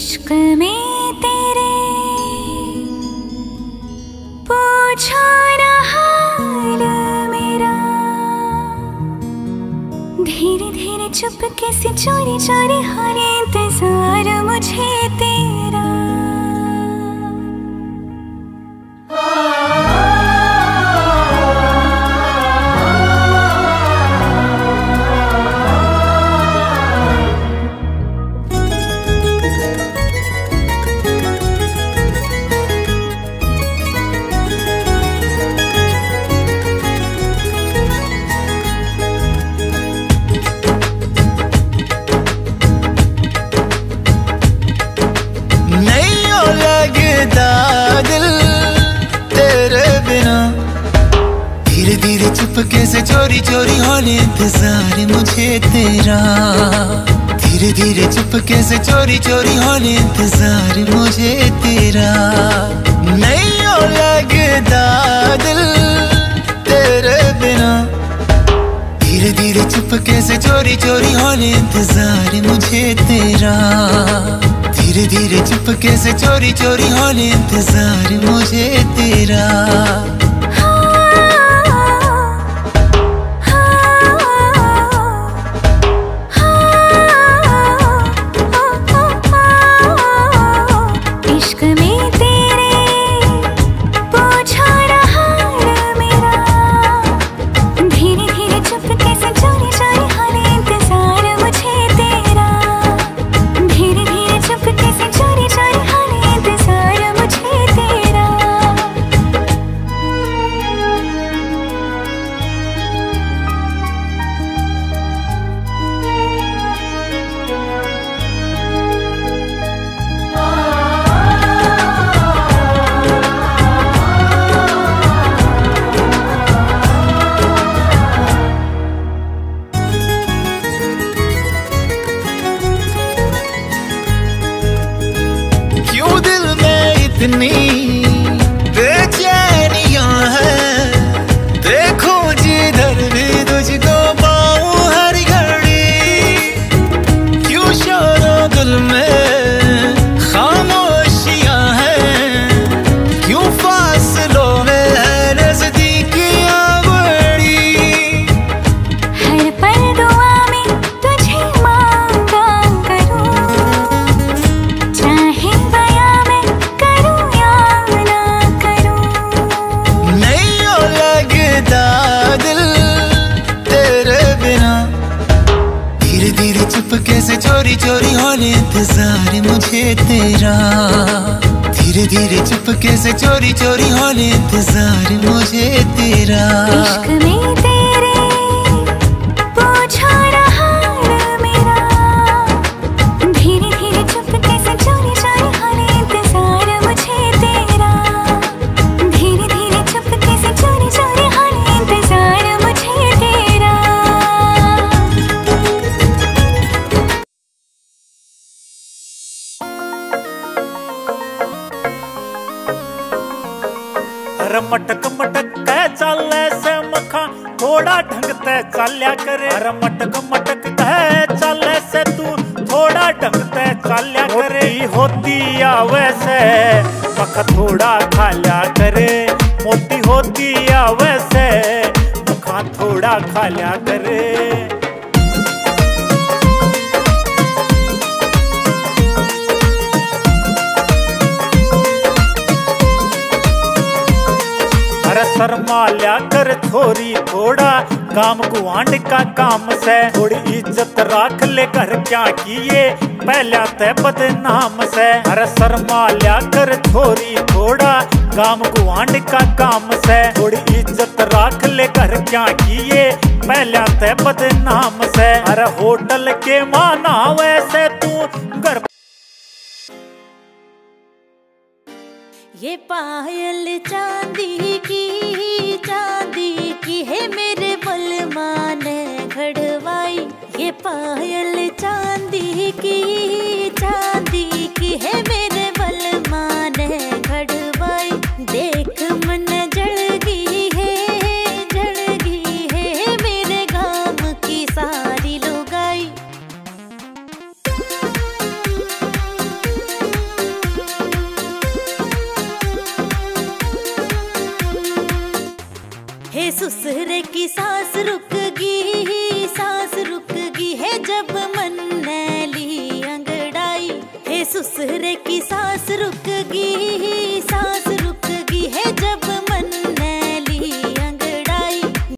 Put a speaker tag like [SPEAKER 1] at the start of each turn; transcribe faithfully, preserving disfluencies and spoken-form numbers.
[SPEAKER 1] इश्क में तेरे पूछो ना हाल मेरा, धीरे धीरे चुपके से चोरी चोरी हो रे इंतजार मुझे तेरा।
[SPEAKER 2] धीरे धीरे चुपके से चोरी चोरी होने इंतजार मुझे तेरा, धीरे धीरे चुपके से चोरी चोरी होने इंतजार मुझे तेरा। नहीं हो लगता दिल तेरे बिना, धीरे धीरे चुपके से चोरी चोरी होने इंतजार मुझे तेरा, धीरे धीरे चुपके से चोरी चोरी होने इंतजार मुझे तेरा। इतनी बेचैनियां हैं, देखो जिधर भी तुझको पाऊं हर घड़ी, क्यों शोरो दिल में खामोशियां हैं, क्यों फासलों में है नजदीकियां बड़ी।
[SPEAKER 1] हर पल दुआ में तुझे मांगा करूं, चाहे बयां में
[SPEAKER 2] चुपके से चोरी चोरी होने इंतजार मुझे तेरा, धीरे धीरे चुपके से चोरी चोरी होने इंतजार मुझे तेरा।
[SPEAKER 1] इश्क में तेरे पूछो ना हाल मेरा, धीरे धीरे चुपके से चोरी चोरी होने इंतजार मुझे तेरा, धीरे धीरे चुपके से चोरी चोरी होने इंतजार मुझे तेरा।
[SPEAKER 3] मटक मटक के चले से मखा थोड़ा ढंग ते चाल्या करे, अरे मटक मटक के चले से तू थोड़ा ढंग ते चाल्या करे। होती या वैसे मखा थोड़ा खाल्या करे, मोटी होती या वैसे मखा थोड़ा खाल्या करे। शर्मा लिया कर छोरी थोड़ा काम गुआंढ का काम से, थोड़ी इज्जत राख ले घर क्या किए पहला ते बदनाम से। अरे शर्मा लिया कर छोरी थोड़ा काम गुआंढ का काम से, थोड़ी इज्जत राख ले घर क्या किए पहला ते बदनाम से। अरे होटल के माना वैसे तू घर
[SPEAKER 4] ये पायल चांदी की चांदी की है मेरे बलमा ने घड़वाई, ये पायल चांदी की चांदी की है मेरे बलमा ने घड़वाई। देख मन जल गई है जल गई है मेरे गाँव की सारी लुगाई। हे ससुरे की सांस रुकगी, सांस रुकगी है जब मन ने ली अंगड़ाई। हे ससुरे की सांस रुकगी,